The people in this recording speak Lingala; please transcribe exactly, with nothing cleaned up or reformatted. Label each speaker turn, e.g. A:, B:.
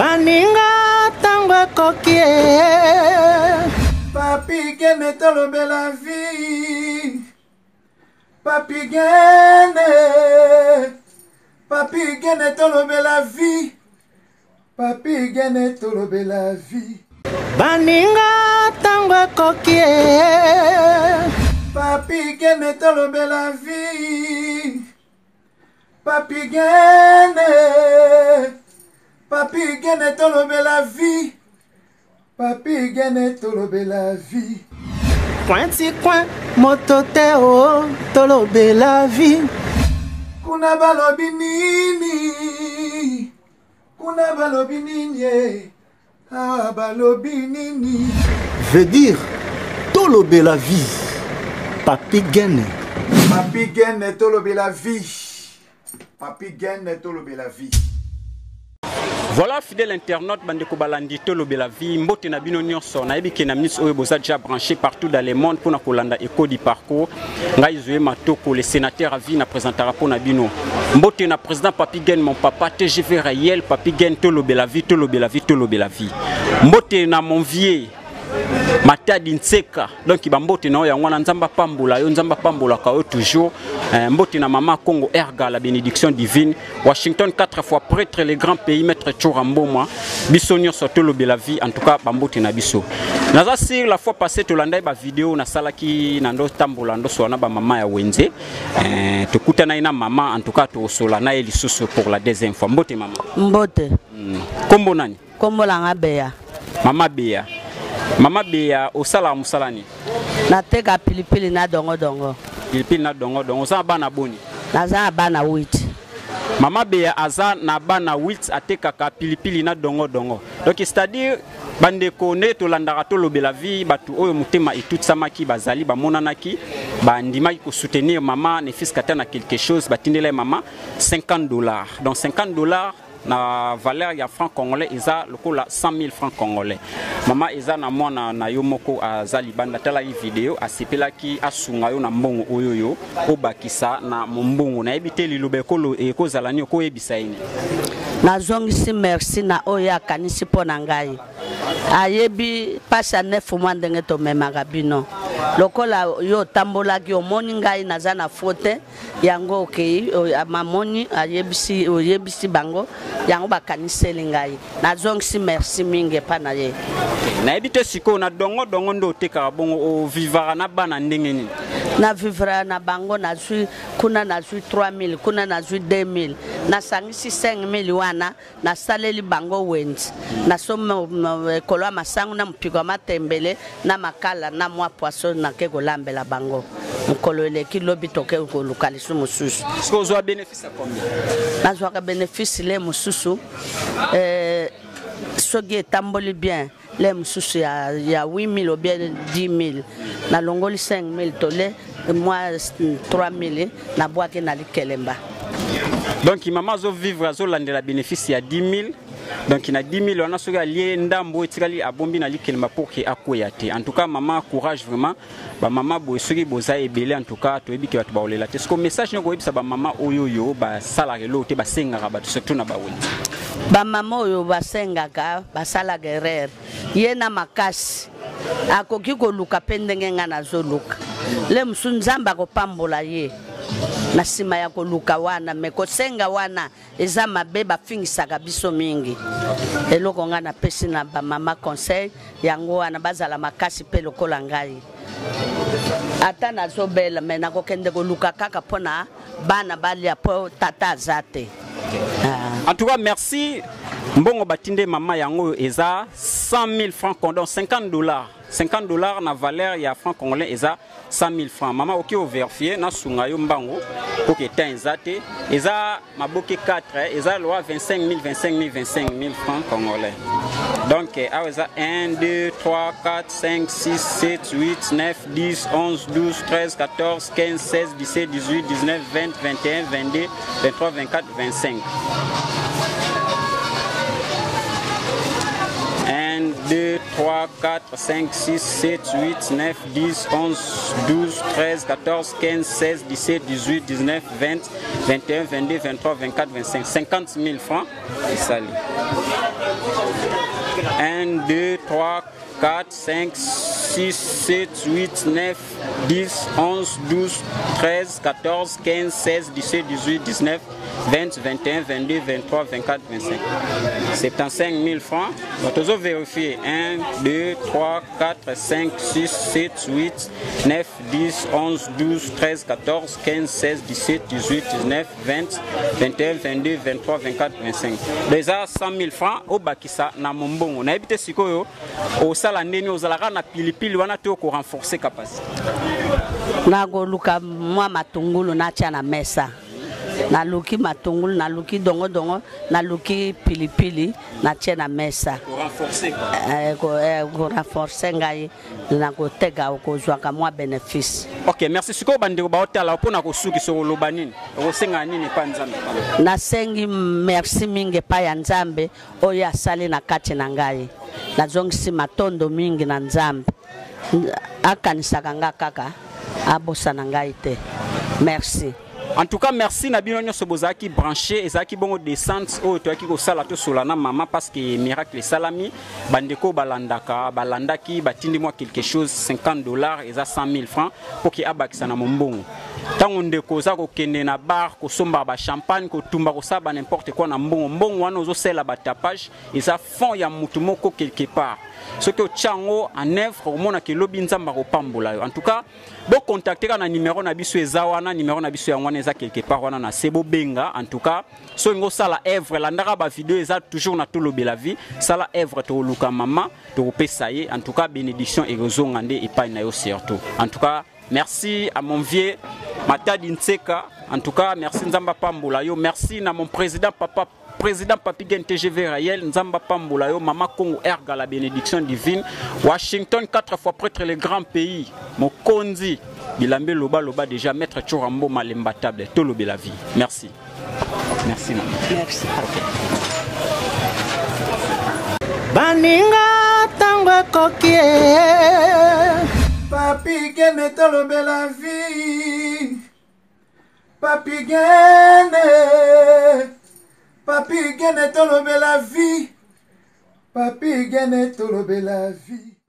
A: Baninga tango kokie
B: Papi gene tolobe la vie. Papi gene. Papi gene tolobe la vie. Papi gene tolobe la vie.
A: Baninga tango kokie
B: Papi gene tolobe la vie. Papi gene. Papi gene tolobe la vie. Papi gene tolobe la vie.
A: Pointi coin motote o tolobe la vie.
B: Kuna balobi nini. Kuna balobi nini. Ah balobi nini.
A: Veut dire tolobe la vie. Papi gene.
B: Papi gene tolobe la vie. Papi gene tolobe la vie.
C: Voilà, fidèle internaute, Bandeko Balandi, Tolobe la vie, Mbote na bino nyonso, na yebi ke na ministre oyo boza déjà branché partout dans le monde pour na kolanda écho du parcours. Ngai Zoé Matoko, le sénateur à vie na présentera pour na bino. Mbote na président Papi Gen, mon papa, T G V réel, Papi Gen, Tolobe la vie, Tolobe la vie, Tolobe la vie. Mbote na mon vieux. Matadi Nseka donc bambote na oya ngwana nzamba pambula yo nzamba pambula ka yo toujours mbote na mama Congo erga la bénédiction divine Washington quatre fois prêtre les grands pays maître Choramboma biso nyonso tolobe la vie en tout cas bambote na biso naza sur la fois passée to landai ba vidéo na salaki na ndo tambola ndo so na ba mama ya wenze euh to kutana ina mama en tout cas to sola na eli susu pour la deuxième fois mbote mama
D: mbote
C: kombo nani
D: kombo la ngabeya
C: mama Beya. Mama Beya osala musalani
D: nateka pilipili na dongo dongo
C: pilipili na dongo dongo za bana boni
D: naza bana huit
C: Mama Beya aza na bana huit ateka ka pilipili na dongo dongo donc c'est-à-dire bandeko ne to landaka to lobe la vie batu oyo mutema et tout samaki bazali ba monanaki ba ndima ko soutenir maman ne fils katana quelque chose batindele maman cinquante dollars donc cinquante dollars na valeur ya franc congolais isa lokola cent mille francs congolais mama isa na mwana na yo moko azali banda tala hi video asepelaki asunga yo na mbongo oyo yo obakisa na mbongo na ebite lilobe kolo e kozalani ko ebisa ini
D: na zongisi merci na oya kanisi pona ngai ayebi pasa neuf mois ndenge to memaka bino lokola yo tambola ki omoni ngai naza na faute yango okei mamoni ayebisi oyebisi bango yango bakaniseli ngai na zongisi merci mingi pa na ye
C: na ebite siko na dongo dongo ndo tekaka bongo o vivara na bana ndenge nini
D: na vivra na bango na zui kuna na zui trois mille kuna na zui deux mille na sangisi cinq mille wana na saleli bango wenzi na somo kolwa masangu na mpiko matembele na makala na mwa poisson na ke kolambela bango mukolo eleki lobi toke koluka lisu mususu
C: est-ce que vous avez bénéfice à combien
D: na zwa ka bénéfice le mususu euh soki etamboli bien le mususu ya ya huit mille ou bien dix mille na longoli cinq mille tole moi trois mille na boake na likelemba
C: donc maman zo vivre zo landela bénéfice ya dix mille donc il a dix mille on a soga lié ndambo etikali abombi na likelemba pour que akoyate en tout cas maman courage vraiment ba maman bo soki boza ebele en tout cas to ebiki batu ba olela est-ce que message ngo ebisa ba maman oyoyo ba salare lo te ba sengaka ba surtout na ba weli
D: ba maman oyo ba sengaka ba sala guerrier yena makasi akoki ko luka pendenge ngana zo luka le msunzamba ko pambola ye na sima ya ko luka wana me ko senga wana eza mabe ba fingisaka biso mingi eloko ngana pesi na ba mama conseil yango wana bazala makasi pe lokola ngai ata na zobela me na ko kende ko luka kaka pona bana balia po tata zate
C: en tout cas merci mbongo batinde mama yango eza cent mille francs donc cinquante dollars cinquante dollars na valeur ya franc congolais eza cent mille francs maman oki o vérifier na sunga yo mbango pour que temps ezate eza maboke quatre eza loi vingt-cinq mille vingt-cinq mille vingt-cinq mille francs congolais donc a eza un deux trois quatre cinq six sept huit neuf dix onze douze treize quatorze quinze seize dix-sept dix-huit dix-neuf vingt vingt et un vingt-deux vingt-trois vingt-quatre vingt-cinq un deux trois trois, quatre, cinq, six, sept, huit, neuf, dix, onze, douze, treize, quatorze, quinze, seize, dix-sept, dix-huit, dix-neuf, vingt, vingt et un, vingt-deux, vingt-trois, vingt-quatre, vingt-cinq, cinquante mille francs. Et ça, un, deux, trois, quatre, cinq, six, sept, huit, neuf, dix, onze, douze, treize, quatorze, quinze, seize, dix-sept, dix-huit, dix-neuf, vingt, vingt et un, vingt-deux, vingt-trois, vingt-quatre, vingt-cinq. soixante-quinze mille francs. On va vérifier. un, deux, trois, quatre, cinq, six, sept, huit, neuf, dix, onze, douze, treize, quatorze, quinze, seize, dix-sept, dix-huit, dix-neuf, vingt, vingt et un, vingt-deux, vingt-trois, vingt-quatre, vingt-cinq. Déjà cent mille francs au bakisa na mombongo. Na ebite sikoyo au sala ndeni ozalaka na pilipili wana to ko renforcer capacité.
D: Na go luka mwa matungulu na tia na mesa. Na luki matungulu, na luki dongo dongo, na luki pilipili, na tia na mesa.
C: Pour renforcer quoi.
D: Eh, ko eh, ko renforcer ngai na ko tega ko zwaka mwa bénéfice.
C: Ok, merci siko bandeko ba hotela pona ko suki so lobanini. Ko senga nini pa nzambe.
D: Na sengi merci mingi pa ya nzambe oyo asali na kati na ngai. Na zongisi matondo mingi na nzambe. Akanisaka nga kaka abosa na ngai te. Merci.
C: En tout cas, merci Nabino Nyoso Bozaki branché et Zaki Bongo descente au Toaki ko sala to solana maman parce que miracle salami bandeko balandaka balandaki batindi moi quelque chose cinquante dollars et ça cent mille francs pour que abakisa na mombongo. Tango ndeko za ko kende na bar ko somba ba champagne ko tumba ko saba n'importe quoi na mbongo mbongo wana ozo sela ba tapage et ça fond ya mutu moko quelque part. Ce que Tchango en œuvre au monde qui lobi nzamba ko pambola. En tout cas, bo contacter na numéro na biso ezawana numéro na biso ya wana eza quelque part wana na sebo benga. En tout cas, so ngo sala œuvre la ndaka ba vidéo eza toujours na tolobe la vie. Sala œuvre to luka mama to pesa ye. En tout cas, bénédiction et rezongande et pas na yo surtout. En tout cas, merci à mon vieux Matadi Nseka. En tout cas, merci nzamba pambola yo. Merci na mon président papa Président Papi Gen T G V Rayel, Nzamba Pambola yo, Mama Congo Erga, la bénédiction divine. Washington, quatre fois prêtre les grands pays. Mokonzi, Bilambe Loba Loba déjà, Maître Chorambo Malembatable, Tolobe la vie. Merci. Merci, maman.
D: Merci.
C: Okay.
A: Baninga tango kokie.
B: Papi Gen Tolobe la vie. Papi Gen. Papi Gen Tolobe la vie. Papi Gen Tolobe la vie.